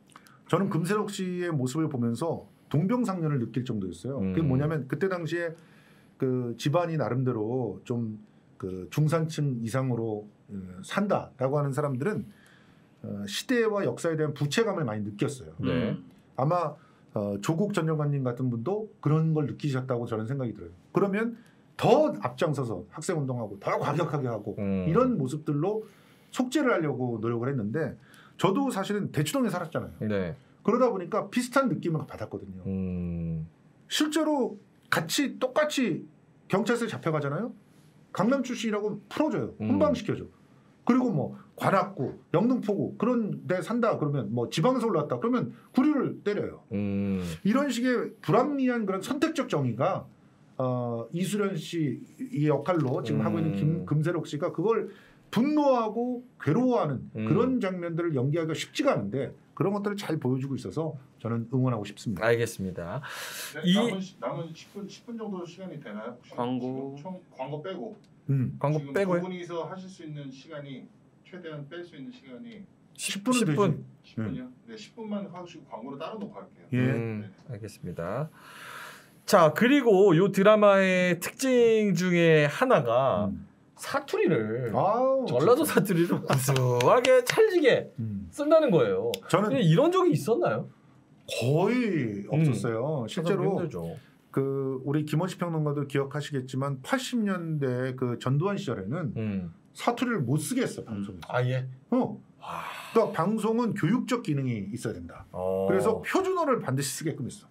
저는 금세록 씨의 모습을 보면서 동병상련을 느낄 정도였어요. 음. 그게 뭐냐면 그때 당시에 그 집안이 나름대로 좀 그 중산층 이상으로 산다라고 하는 사람들은 어, 시대와 역사에 대한 부채감을 많이 느꼈어요. 네. 음. 아마 어, 조국 전 장관님 같은 분도 그런 걸 느끼셨다고 저는 생각이 들어요. 그러면 더 앞장서서 학생운동하고 더 과격하게 하고 음. 이런 모습들로 속죄를 하려고 노력을 했는데 저도 사실은 대치동에 살았잖아요. 네. 그러다 보니까 비슷한 느낌을 받았거든요. 음. 실제로 같이 똑같이 경찰서에 잡혀가잖아요. 강남 출신이라고 풀어줘요. 음. 훈방시켜줘. 그리고 뭐 관악구, 영등포구 그런 데 산다 그러면 뭐 지방에서 올라왔다 그러면 구류를 때려요. 음. 이런 식의 불합리한 그런 선택적 정의가 어, 이수련 씨 이 역할로 지금 음. 하고 있는 김, 금세록 씨가 그걸 분노하고 괴로워하는 음. 그런 장면들을 연기하기가 쉽지가 않은데 그런 것들을 잘 보여주고 있어서 저는 응원하고 싶습니다. 알겠습니다. 네, 이- 남은, 시- 남은 십 분 십 분 정도 시간이 되나요? 혹시 광고. 지금 총 광고 빼고 음. 광고 지금 빼고요. 두 분이서 하실 수 있는 시간이 최대한 뺄 수 있는 시간이 십 분은 십 분. 되지. 십 분이요? 네, 십 분만 하시고 광고를 따로 놓고 할게요. 예. 음, 알겠습니다. 자, 그리고 이 드라마의 특징 중에 하나가 음. 사투리를 아우, 전라도 진짜. 사투리를 구수하게 찰지게 음. 쓴다는 거예요. 저는 이런 적이 있었나요? 거의 없었어요. 음. 실제로 힘들죠. 그 우리 김원식 평론가도 기억하시겠지만 팔십 년대 그 전두환 시절에는 음. 사투리를 못 쓰게 했어 방송에서. 아 예. 어. 또 방송은 교육적 기능이 있어야 된다. 어. 그래서 표준어를 반드시 쓰게끔 했어.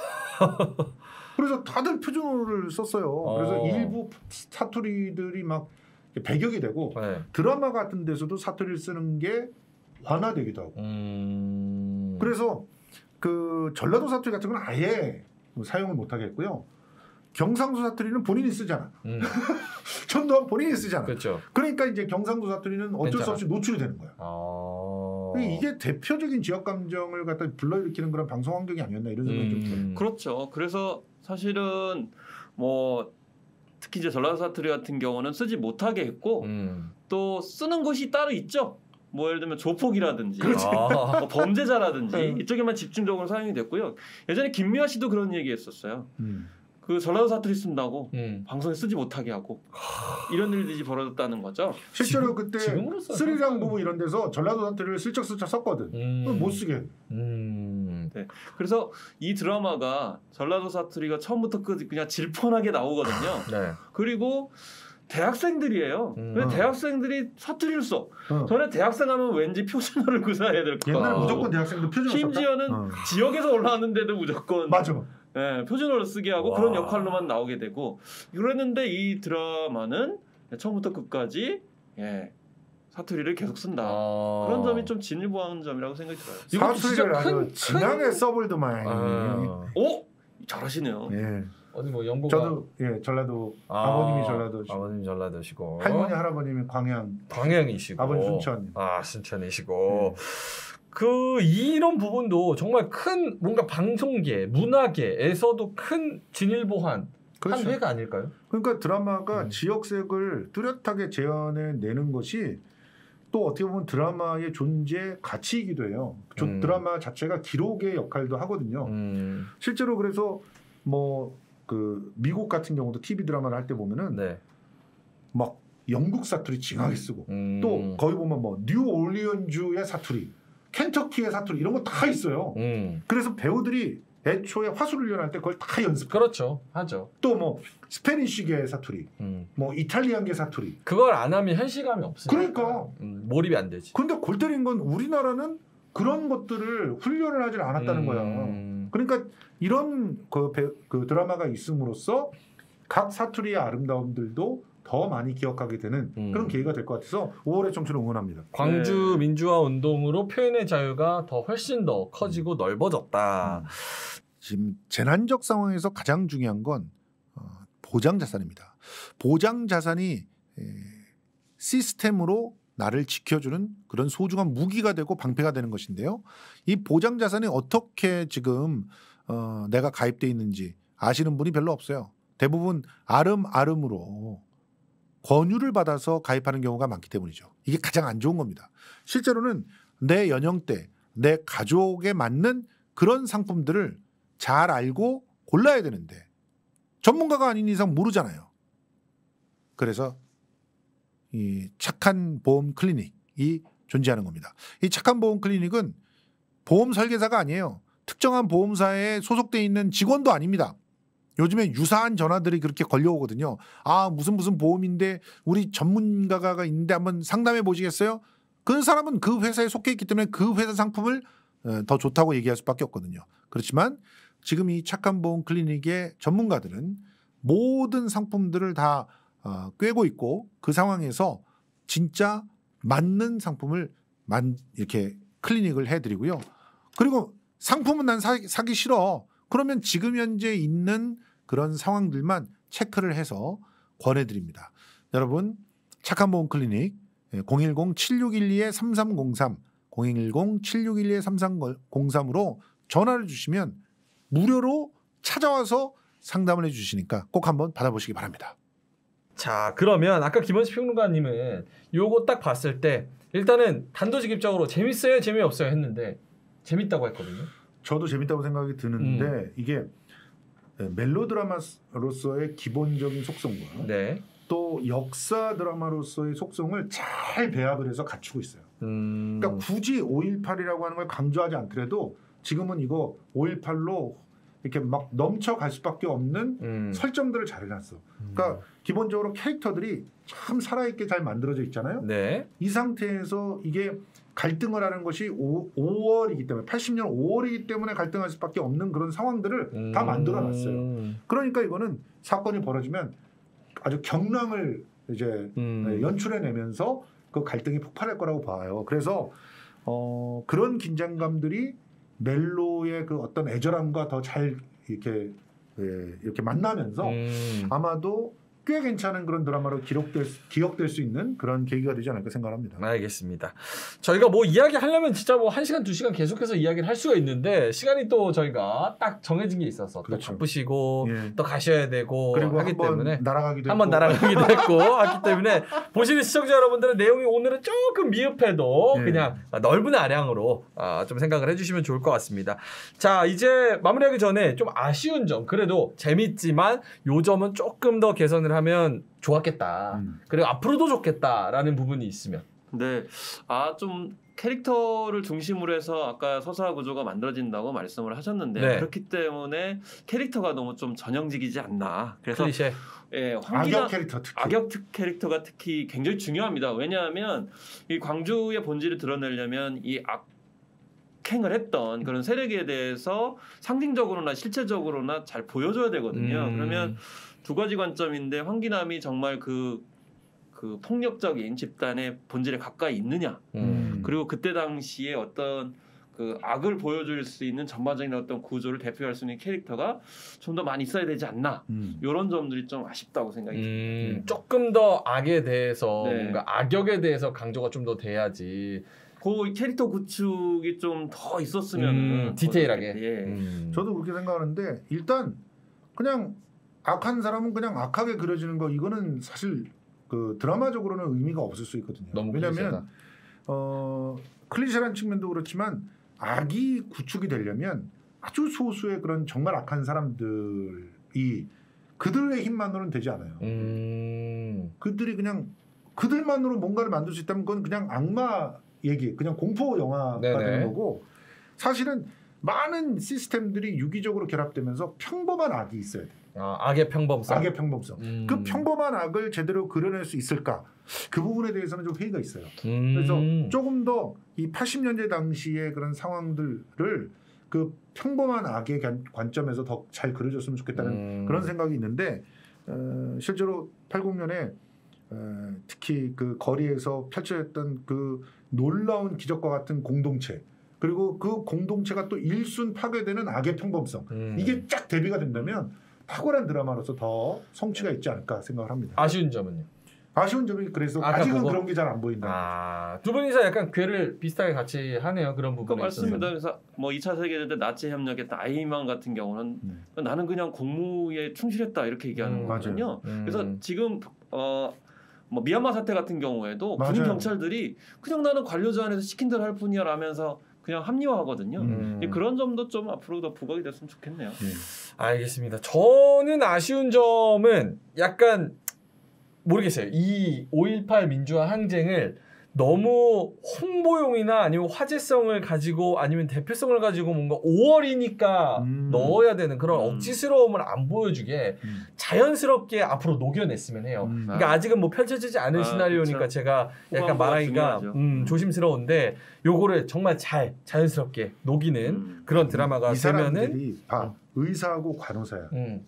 그래서 다들 표준어를 썼어요. 어. 그래서 일부 사투리들이 막 배격이 되고 네. 드라마 같은 데서도 사투리를 쓰는 게 완화되기도 하고. 음. 그래서 그 전라도 사투리 같은 건 아예 사용을 못하게 했고요. 경상도 사투리는 본인이 쓰잖아. 음. 전두환 본인이 쓰잖아. 그렇죠. 그러니까 이제 경상도 사투리는 어쩔 괜찮아. 수 없이 노출이 되는 거야. 아... 이게 대표적인 지역 감정을 갖다 불러일으키는 그런 방송 환경이 아니었나 이런 생각이 음... 좀 들어요. 그렇죠. 그래서 사실은 뭐 특히 이제 전라도 사투리 같은 경우는 쓰지 못하게 했고 음. 또 쓰는 곳이 따로 있죠. 뭐 예를 들면 조폭이라든지 아. 뭐 범죄자라든지 음. 이쪽에만 집중적으로 사용이 됐고요. 예전에 김미화 씨도 그런 얘기했었어요. 음. 그 전라도 사투리 쓴다고 음. 방송에 쓰지 못하게 하고 이런 일들이 벌어졌다는 거죠. 실제로 지금, 그때 스리랑 부부 이런 데서 전라도 사투리를 슬쩍슬쩍 썼거든. 음. 못 쓰게. 음. 네. 그래서 이 드라마가 전라도 사투리가 처음부터 끝 그냥 질펀하게 나오거든요. 네. 그리고 대학생들이에요. 음. 근데 대학생들이 사투리를 써. 어. 전에 대학생 하면 왠지 표준어를 구사해야 될 거. 옛날에 무조건 대학생도 표준어 썼다. 심지어는 어. 지역에서 올라왔는데도 무조건 맞아. 네, 표준어를 쓰게 하고 와. 그런 역할로만 나오게 되고 그랬는데 이 드라마는 처음부터 끝까지 예, 사투리를 계속 쓴다. 아. 그런 점이 좀 진일보한 점이라고 생각이 들어요. 사투리를 아주 진하게 써볼더만. 아. 오? 잘하시네요. 예. 어디 뭐 영국 저도 예 전라도 아, 아버님이 전라도시고 아버님 전라도시고 할머니 할아버님이 광양 광양이시고 아버님 순천 아 순천이시고 예. 그 이런 부분도 정말 큰 뭔가 방송계 문화계에서도 큰 진일보한 그렇죠. 한 회가 아닐까요? 그러니까 드라마가 음. 지역색을 뚜렷하게 재현해 내는 것이 또 어떻게 보면 드라마의 존재 가치이기도 해요. 음. 드라마 자체가 기록의 역할도 하거든요. 음. 실제로 그래서 뭐 그 미국 같은 경우도 티비 드라마를 할 때 보면은 네. 막 영국 사투리 징하게 쓰고 음. 또 거기 보면 뭐 뉴올리언주의 사투리, 켄터키의 사투리 이런 거 다 있어요. 음. 그래서 배우들이 애초에 화술을 연할 때 그걸 다 연습. 그렇죠, 하죠. 또 뭐 스페니쉬계 사투리, 음. 뭐 이탈리안계 사투리. 그걸 안 하면 현실감이 없으니까. 그러니까 음, 몰입이 안 되지. 근데 골 때린 건 우리나라는 그런 것들을 훈련을 하질 않았다는 음. 거야. 그러니까 이런 그, 배, 그 드라마가 있음으로써 각 사투리의 아름다움들도 더 많이 기억하게 되는 음. 그런 계기가 될 것 같아서 오월의 청춘을 응원합니다. 광주 네. 민주화 운동으로 표현의 자유가 더 훨씬 더 커지고 넓어졌다. 음. 지금 재난적 상황에서 가장 중요한 건 어, 보장 자산입니다. 보장 자산이 에, 시스템으로 나를 지켜주는 그런 소중한 무기가 되고 방패가 되는 것인데요. 이 보장 자산이 어떻게 지금 어, 내가 가입돼 있는지 아시는 분이 별로 없어요. 대부분 아름아름으로 권유를 받아서 가입하는 경우가 많기 때문이죠. 이게 가장 안 좋은 겁니다. 실제로는 내 연령대, 내 가족에 맞는 그런 상품들을 잘 알고 골라야 되는데 전문가가 아닌 이상 모르잖아요. 그래서 이 착한 보험 클리닉이 존재하는 겁니다. 이 착한 보험 클리닉은 보험 설계사가 아니에요. 특정한 보험사에 소속돼 있는 직원도 아닙니다. 요즘에 유사한 전화들이 그렇게 걸려오거든요. 아 무슨 무슨 보험인데 우리 전문가가 있는데 한번 상담해 보시겠어요? 그 사람은 그 회사에 속해 있기 때문에 그 회사 상품을 더 좋다고 얘기할 수밖에 없거든요. 그렇지만 지금 이 착한 보험 클리닉의 전문가들은 모든 상품들을 다 어, 꿰고 있고 그 상황에서 진짜 맞는 상품을 만, 이렇게 클리닉을 해드리고요. 그리고 상품은 난 사, 사기 싫어. 그러면 지금 현재 있는 그런 상황들만 체크를 해서 권해드립니다. 여러분 착한 보험 클리닉 공일공 칠육일이 삼삼공삼 공일공 칠육일이 삼삼공삼으로 전화를 주시면 무료로 찾아와서 상담을 해주시니까 꼭 한번 받아보시기 바랍니다. 자 그러면 아까 김원식 평론가님은 요거 딱 봤을 때 일단은 단도직입적으로 재밌어요 재미없어요 했는데 재밌다고 했거든요. 저도 재밌다고 생각이 드는데 음. 이게 멜로드라마로서의 기본적인 속성과 네. 또 역사 드라마로서의 속성을 잘 배합을 해서 갖추고 있어요. 음. 그러니까 굳이 오일팔이라고 하는 걸 강조하지 않더라도 지금은 이거 오일팔로 이렇게 막 넘쳐갈 수밖에 없는 음. 설정들을 잘 해놨어. 그러니까 음. 기본적으로 캐릭터들이 참 살아있게 잘 만들어져 있잖아요. 네. 이 상태에서 이게 갈등을 하는 것이 오월이기 때문에 팔십 년 오월이기 때문에 갈등할 수밖에 없는 그런 상황들을 음. 다 만들어놨어요. 그러니까 이거는 사건이 벌어지면 아주 경랑을 이제 음. 연출해내면서 그 갈등이 폭발할 거라고 봐요. 그래서 어, 그런 긴장감들이 넬로의 그 어떤 애절함과 더 잘 이렇게 예, 이렇게 만나면서 음. 아마도 꽤 괜찮은 그런 드라마로 기록될 수, 기억될 수 있는 그런 계기가 되지 않을까 생각합니다. 알겠습니다. 저희가 뭐 이야기하려면 진짜 뭐 한 시간 두 시간 계속해서 이야기를 할 수가 있는데 시간이 또 저희가 딱 정해진 게 있어서 그렇죠. 또 바쁘시고 예. 또 가셔야 되고 그리고 하기 한번 때문에 날아가기도 한번 날아가기도 했고 하기 때문에 보시는 시청자 여러분들은 내용이 오늘은 조금 미흡해도 예. 그냥 넓은 아량으로 좀 생각을 해주시면 좋을 것 같습니다. 자, 이제 마무리하기 전에 좀 아쉬운 점, 그래도 재밌지만 요 점은 조금 더 개선을 하면 좋았겠다. 음. 그리고 앞으로도 좋겠다라는 부분이 있으면. 네, 아 좀 캐릭터를 중심으로 해서 아까 서사 구조가 만들어진다고 말씀을 하셨는데 네. 그렇기 때문에 캐릭터가 너무 좀 전형적이지 않나. 그래서 클리셰. 예, 황기나, 악역 캐릭터 특히. 악역 캐릭터가 특히 굉장히 중요합니다. 왜냐하면 이 광주의 본질을 드러내려면 이 악 행을 했던 그런 세력에 대해서 상징적으로나 실체적으로나 잘 보여줘야 되거든요. 음. 그러면 두 가지 관점인데 황기남이 정말 그, 그 폭력적인 집단의 본질에 가까이 있느냐 음. 그리고 그때 당시에 어떤 그 악을 보여줄 수 있는 전반적인 어떤 구조를 대표할 수 있는 캐릭터가 좀 더 많이 있어야 되지 않나 음. 이런 점들이 좀 아쉽다고 생각이 듭니다. 음. 조금 더 악에 대해서 네. 뭔가 악역에 대해서 강조가 좀 더 돼야지. 그 캐릭터 구축이 좀 더 있었으면 음, 디테일하게. 예. 음. 저도 그렇게 생각하는데 일단 그냥 악한 사람은 그냥 악하게 그려지는 거 이거는 사실 그 드라마적으로는 의미가 없을 수 있거든요. 너무 왜냐하면 어, 클리셰란 측면도 그렇지만 악이 구축이 되려면 아주 소수의 그런 정말 악한 사람들이 그들의 힘만으로는 되지 않아요. 음. 그들이 그냥 그들만으로 뭔가를 만들 수 있다면 그건 그냥 악마 얘기, 그냥 공포 영화가 네네. 되는 거고 사실은 많은 시스템들이 유기적으로 결합되면서 평범한 악이 있어야 돼요. 아, 악의 평범성. 악의 평범성. 음. 그 평범한 악을 제대로 그려낼 수 있을까? 그 부분에 대해서는 좀 회의가 있어요. 음. 그래서 조금 더 이 팔십 년대 당시의 그런 상황들을 그 평범한 악의 관점에서 더 잘 그려줬으면 좋겠다는 음. 그런 생각이 있는데 어, 실제로 팔십 년에 어, 특히 그 거리에서 펼쳐졌던 그 놀라운 기적과 같은 공동체 그리고 그 공동체가 또 일순 파괴되는 악의 평범성 음. 이게 쫙 대비가 된다면 탁월한 드라마로서 더 성취가 있지 않을까 생각을 합니다. 아쉬운 점은요? 아쉬운 점이 그래서 아직은 보고? 그런 게 잘 안 보인다. 아, 두 분이서 약간 괴를 비슷하게 같이 하네요. 그런 부분에 있어서. 맞습니다. 그래서 뭐 이 차 세계대전 때 나치 협력했던 아이만 같은 경우는 음. 나는 그냥 공무에 충실했다 이렇게 얘기하는 음, 거거든요. 음. 그래서 지금 어 뭐 미얀마 사태 같은 경우에도 군 경찰들이 그냥 나는 관료자 안에서 시킨 대로 할 뿐이야 라면서 그냥 합리화하거든요. 음. 그런 점도 좀 앞으로 더 부각이 됐으면 좋겠네요. 음. 알겠습니다. 저는 아쉬운 점은 약간 모르겠어요. 이 오일팔 민주화 항쟁을 너무 홍보용이나 아니면 화제성을 가지고 아니면 대표성을 가지고 뭔가 오월이니까 음. 넣어야 되는 그런 음. 억지스러움을 안 보여주게 음. 자연스럽게 앞으로 녹여냈으면 해요. 음. 그러니까 아직은 뭐 펼쳐지지 않은 아, 시나리오니까 그쵸. 제가 약간 말하기가 음, 조심스러운데 요거를 정말 잘 자연스럽게 녹이는 음. 그런 드라마가 이 되면은 사람들이 다 의사하고 간호사야. 음.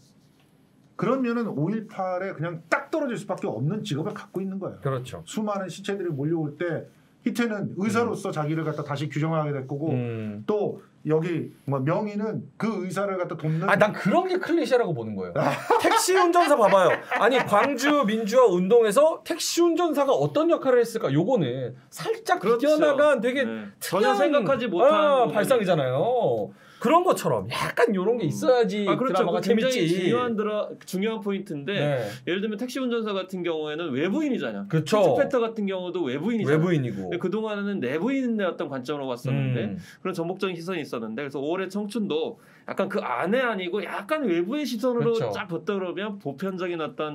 그러면은 오일팔에 그냥 딱 떨어질 수밖에 없는 직업을 갖고 있는 거예요. 그렇죠. 수많은 시체들이 몰려올 때 희태는 의사로서 음. 자기를 갖다 다시 규정하게 될 거고 음. 또 여기 뭐 명의는 그 의사를 갖다 돕는. 아, 난 그런 게 클리셰라고 보는 거예요. 택시 운전사 봐봐요. 아니 광주 민주화 운동에서 택시 운전사가 어떤 역할을 했을까? 요거는 살짝 그렇죠. 비껴나간 되게 네. 특이한 전혀 생각하지 못한 아, 발상이잖아요. 그런 것처럼 약간 이런 게 있어야지 아, 그렇죠. 드라마가 굉장히 재밌지. 중요한 드라 중요한 포인트인데 네. 예를 들면 택시 운전사 같은 경우에는 외부인이잖아요. 그렇죠. 피트패터 같은 경우도 외부인이잖아요. 외부인이고. 그 동안에는 내부인의 어떤 관점으로 봤었는데 음. 그런 전복적인 시선이 있었는데 그래서 오월의 청춘도 약간 그 안에 아니고 약간 외부의 시선으로 그렇죠. 쫙 보다 그러면 보편적인 어떤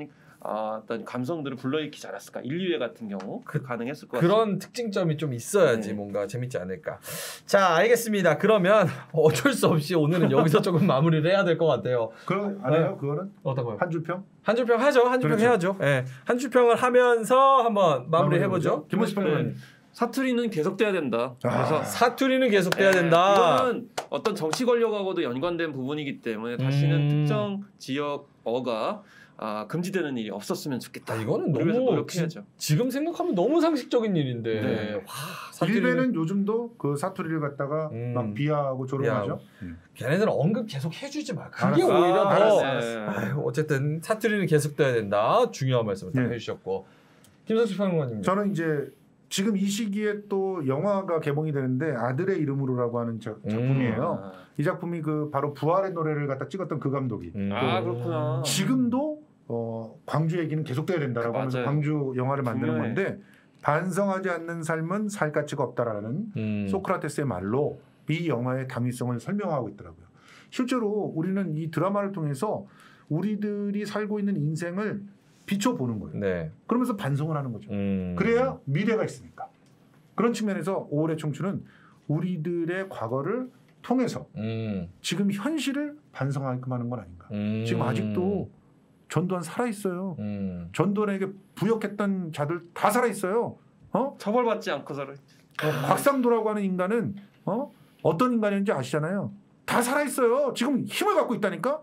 어, 어떤 감성들을 불러일으키지 않았을까. 일, 이 회 같은 경우 그, 가능했을 것 같습니다. 그런 같습니다. 특징점이 좀 있어야지 네. 뭔가 재밌지 않을까. 자, 알겠습니다. 그러면 어쩔 수 없이 오늘은 여기서 조금 마무리를 해야 될 것 같아요. 그럼 안 해요? 그거는? 어떤 거요? 한 줄평? 한 줄평 하죠. 한 줄평 그렇죠. 해야죠. 예. 네. 한 줄평을 하면서 한번 마무리 해보죠. 김원식 평론가님. 네. 사투리는 계속돼야 된다. 아. 그래서 사투리는 계속돼야 네. 된다. 이거는 어떤 정치 권력하고도 연관된 부분이기 때문에 다시는 음. 특정 지역어가 아, 금지되는 일이 없었으면 좋겠다. 아, 이거는 너무 노력해야죠. 지, 지금 생각하면 너무 상식적인 일인데. 네. 와, 사투리는... 일베는 요즘도 그 사투리를 갖다가 음. 막 비하하고 조롱하죠. 음. 걔네들은 언급 계속 해주지 마. 그게 알았어. 오히려 더. 알았어, 알았어. 아유, 어쨌든 사투리는 계속돼야 된다. 중요한 말씀을 딱 네. 해주셨고. 김성수 평론가님. 저는 이제 지금 이 시기에 또 영화가 개봉이 되는데 아들의 이름으로라고 하는 자, 작품이에요. 음. 이 작품이 그 바로 부활의 노래를 갖다 찍었던 그 감독이. 음. 아 그렇구나. 지금도 어, 광주 얘기는 계속돼야 된다라고 하면서 광주 영화를 만드는 중요해. 건데 반성하지 않는 삶은 살 가치가 없다라는 음. 소크라테스의 말로 이 영화의 당위성을 설명하고 있더라고요. 실제로 우리는 이 드라마를 통해서 우리들이 살고 있는 인생을 비춰보는 거예요. 네. 그러면서 반성을 하는 거죠. 음. 그래야 미래가 있으니까. 그런 측면에서 오월의 청춘은 우리들의 과거를 통해서 음. 지금 현실을 반성하게끔 하는 건 아닌가. 음. 지금 아직도 전두환 살아있어요. 음. 전두환에게 부역했던 자들 다 살아있어요. 어? 처벌받지 않고 살아있지. 어, 곽상도라고 하는 인간은 어? 어떤 인간이었는지 아시잖아요. 다 살아있어요. 지금 힘을 갖고 있다니까.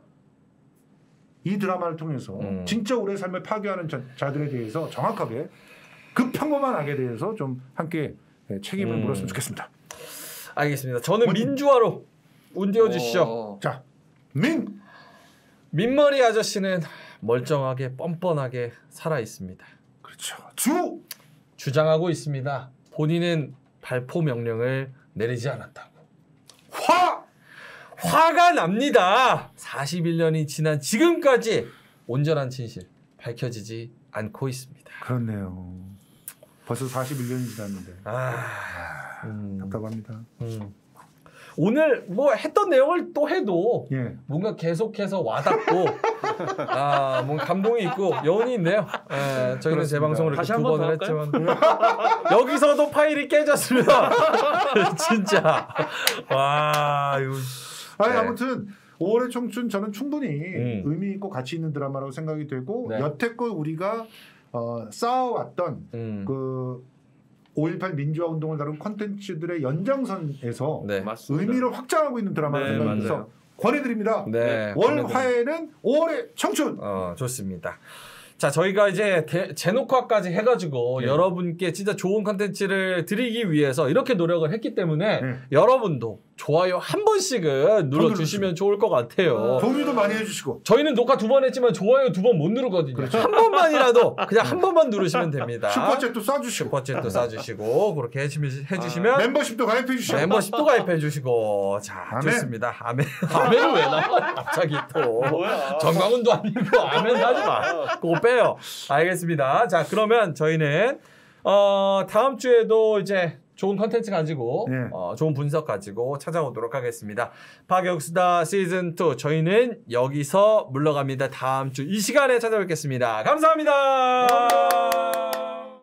이 드라마를 통해서 음. 진짜 우리의 삶을 파괴하는 자, 자들에 대해서 정확하게 그 평범한 악에 대해서 좀 함께 책임을 음. 물었으면 좋겠습니다. 알겠습니다. 저는 문... 민주화로 운 띄워주시죠. 자, 민! 민머리 아저씨는 멀쩡하게 뻔뻔하게 살아있습니다. 그렇죠. 주! 주장하고 있습니다. 본인은 발포 명령을 내리지 않았다고. 화! 화가 납니다. 사십일 년이 지난 지금까지 온전한 진실 밝혀지지 않고 있습니다. 그렇네요. 벌써 사십일 년이 지났는데. 아, 음. 답답합니다. 음. 오늘 뭐 했던 내용을 또 해도 예. 뭔가 계속해서 와닿고 아, 뭔가 감동이 있고 여운이 있네요. 예, 저희는 제 방송을 이렇게 두 번을 했지만 여기서도 파일이 깨졌으면 진짜 와 이거. 아니, 네. 아무튼 오월의 청춘 저는 충분히 음. 의미 있고 가치 있는 드라마라고 생각이 되고 네. 여태껏 우리가 어, 쌓아왔던 음. 그 오일팔 민주화 운동을 다룬 콘텐츠들의 연장선에서 네. 의미를 확장하고 있는 드라마라고 네, 생각이 들어서 권해드립니다. 네, 월 화에는 오월의 청춘. 어, 좋습니다. 자, 저희가 이제 대, 재녹화까지 해가지고 네. 여러분께 진짜 좋은 컨텐츠를 드리기 위해서 이렇게 노력을 했기 때문에 네. 여러분도 좋아요 한 번씩은 눌러주시면 좋을 것 같아요. 공유도 많이 해주시고. 저희는 녹화 두 번 했지만 좋아요 두 번 못 누르거든요. 그렇죠. 한 번만이라도 그냥 한 번만 누르시면 됩니다. 슈퍼챗도 쏴주시고. 슈퍼챗도 쏴주시고 그렇게 해주시면 아, 멤버십도 가입해주시고. 멤버십도 가입해주시고 자 아멘. 좋습니다. 아멘. 아멘을 왜 나와? 갑자기 또. 뭐야? 정강훈도 아니고 아멘 하지 마. 그거 빼요. 알겠습니다. 자 그러면 저희는 어, 다음 주에도 이제 좋은 컨텐츠 가지고 네. 어, 좋은 분석 가지고 찾아오도록 하겠습니다. 파격수다 시즌 투 저희는 여기서 물러갑니다. 다음 주 이 시간에 찾아뵙겠습니다. 감사합니다. 감사합니다.